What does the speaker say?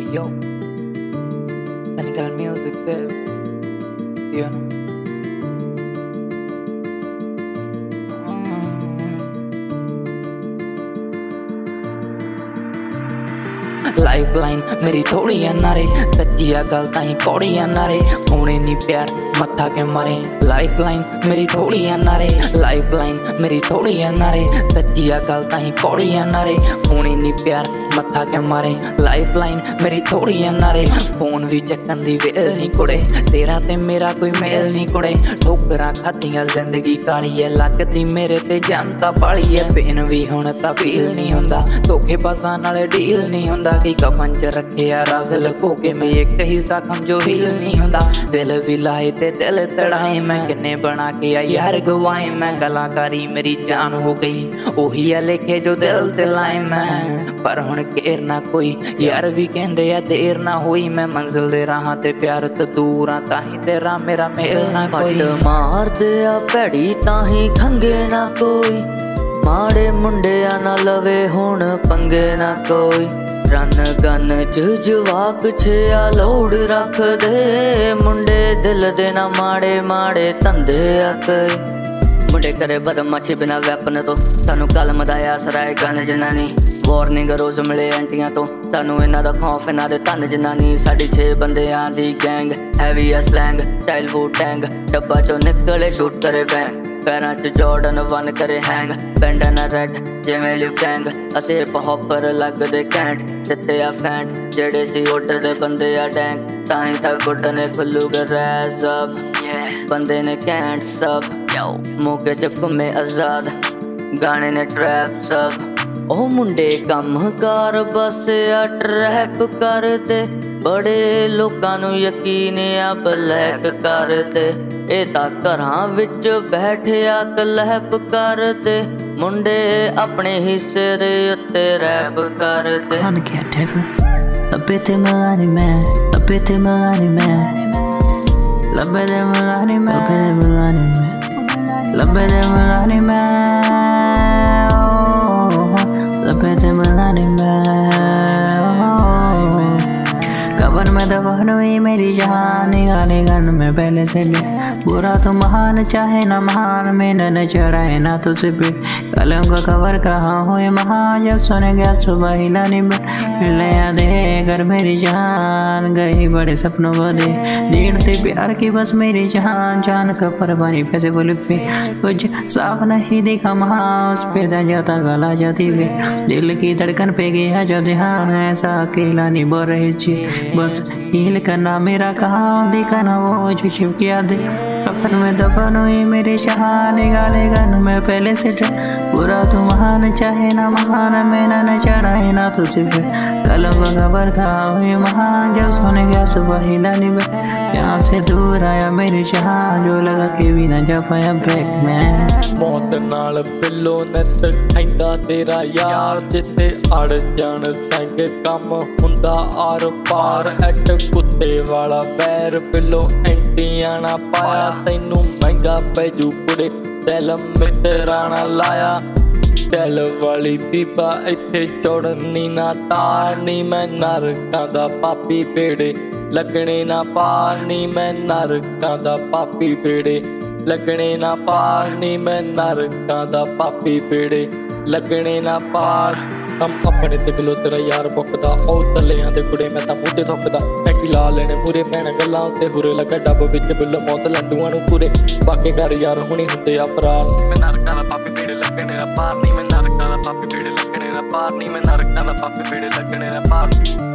Yo, Senegal music, babe. You know. Lifeline मेरी थोड़ी नारे कच्चिया गल ताई कौड़ी नारे होने नी प्यार मत्था के मारे। लाइफलाइन मेरी थोड़ी नारे लाइफलाइन मेरी थोड़ी नारे कच्चिया गल ताई कौड़ी नारे होने नी प्यार मत्था के मारे। लाइफलाइन मेरी थोड़ी नारे फोन भी चक्कन दी वेल नहीं कुड़े तेरा ते मेरा कोई मेल नहीं कुड़े। ठोकरां खादियां जिंदगी काली है लगदी मेरे ते जनता पाली है। पेन भी हुण तां फील नहीं हुंदा धोखेबाज़ां नाल डील नहीं हुंदा कि कफन च रखिया रस लको के मैं एक ही जख्म जो हील नहीं हुंदा। दिल भी लाए ते दिल तड़ाए मैं किन्ने बना के यार गवाए। मैं कलाकारी मेरी जान हो गई ओही है लेखे जो दिल दिलाए मैं। पर हुण केर ना कोई यार भी कहंदे आ देर ना होई। मैं मंजिल दे राहां ते प्यार तो दूर आ ताही तेरा मेरा मेल ना कोई। मार दे आ भैड़ी ताही खंगे ना कोई माड़े मुंडिया ना लवे हुण पंगे ना कोई। रन गन च जवाक छिया लोड़ रख दे मुंडे दिल दे ना माड़े माड़े धंधे आ कई। मुंडे करे बदमाशी बिना वैपन तो सानू कलम दा आसरा है गन जनानी। वार्निंग रोज मिले एंटियां तो सानू इन्हां दा खौफ इन्हां दे धन जनानी। साडी 6 बंदियां दी गैंग हैवी आ स्लैंग स्टाइल वू टैंग डब्बा चो निकले शूट करे बैंग। पैरां च जॉर्डन 1 करे हैंग बैंडन रेड जिवें लिव गैंग अते हॉपर लगदे कैंट दित्ते आ फैंट जेड़े सी उड्डदे बंदे आ डैंग। ताहीं तक गुड ने खुल्लू के रैज अप बंदे ने कैंट सब मौके च घूमे आजाद गाने ने ट्रैप सब। ओ मुंडे कम कार बस आ ट्रैप कर दे बड़े लोकां नू यकीन आ ब्लैक कर दे। ए तां घरां विच बैठिया कलैप कर दे मुंडे अपने हिस्से दे उत्ते रैप कर दे। लब्बे ते मलानी मैं लब्बे ते मलानी मैं लब्बे ते मलानी मैं लब्बे ते मलानी मैं लब्बे ते मलानी मैं। कबर में दफन हुई मेरी जहान गाने गन में पहले से बुरा तो महान चाहे ना महान मैंने न चढ़ाए ना तो सिर्फ कलम का कवर कहाँ हुए महान। जब सुने गया सुबह हिलानी मिले याद कर मेरी जान गई बड़े सपनों को दे ढूंढते प्यार की बस मेरी जान जान का परवानी पैसे बोले फिर कुछ साफ नहीं दिखा महा उस पे जाता गला जाती वे दिल की धड़कन पे गया जो ध्यान ऐसा अकेला नहीं बोल रही थी बस हील करना मेरा कहाँ दिखाना वो जो छिप गया दे। कफन में दफन हुई मेरे शहान गाले गन में पहले से बुरा तो महान चाहे ना महान मैंने न चढ़ाए ना तो सिर्फ कलम का खबर कहाँ हुई महान। जब सोने गया सुबह ही लानी में यहाँ से दूर आया मेरे शहान जो लगा के भी ना जा पाया ब्रेक में। मौत नाल बिलो नत खैंदा तेरा यार जिते अड़ जान संग कम हुंदा आर पार। एट कुत्ते वाला पैर बिलो एंटियां ना पाया तैनू महंगा पैजू कुड़े दिल मित्राना लाया। दिल वाली बीबा इत्थे जोड़नी ना तारनी मैं नरकां दा पापी पेड़े लगने ना पारनी मैं नरकां दा पापी पेड़े लगने ना पारनी मैं नरकां दा पापी पेड़े लगने ना पार। हम अपने ते बिलो तेरा यार बुकदा ओ तलियां दे कुड़े मैं तां मूंह ते थुकदा टैंकी ला लेने मूरे पैण गल्लां उत्ते हुरे लगा डब विच बिलो मौत लड्डूआं नूं पूरे बाकी घर यार हुणी हुंदे आ फरार। मैं नरकां दा पापी पेड़े लगने ना पारनी मैं नरकां दा पापी पेड़े लगने ना पारनी मैं नरकां दा पापी पेड़े लगने ना पार।